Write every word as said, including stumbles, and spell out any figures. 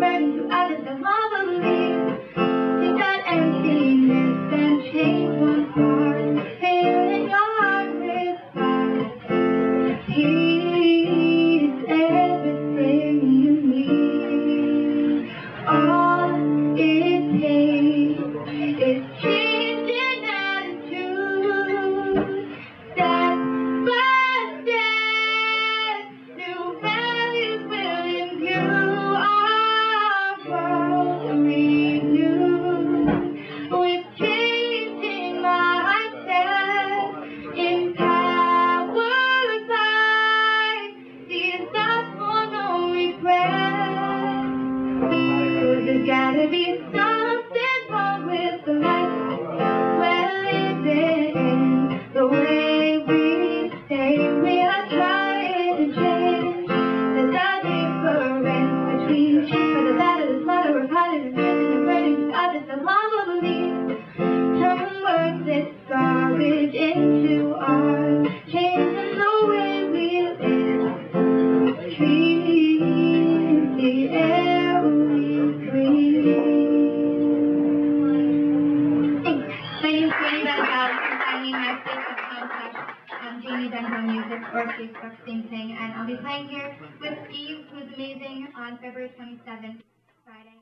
burning to others the marvelous. Take that emptiness and change one heart, filling your heart with fire. He is everything you need. All it takes is changing attitude. Step by step, new values will imbue our world renewed. With changing mindset, empowered by desire for no regret. There's gotta be something wrong with the life we're living, the way we say we are trying to change. There's a difference between for the better, the smarter, we're positive, and the burning to others, the more we'll believe. Turn words that garbage into art, changing the way we live. Treat the air we breathe. My name is Jeannie Bendell. You can find me in my Facebook account slash um, Jeannie Bendell Music or Facebook, same thing. And I'll be playing here with Steve, who's amazing, on February twenty-seventh, Friday.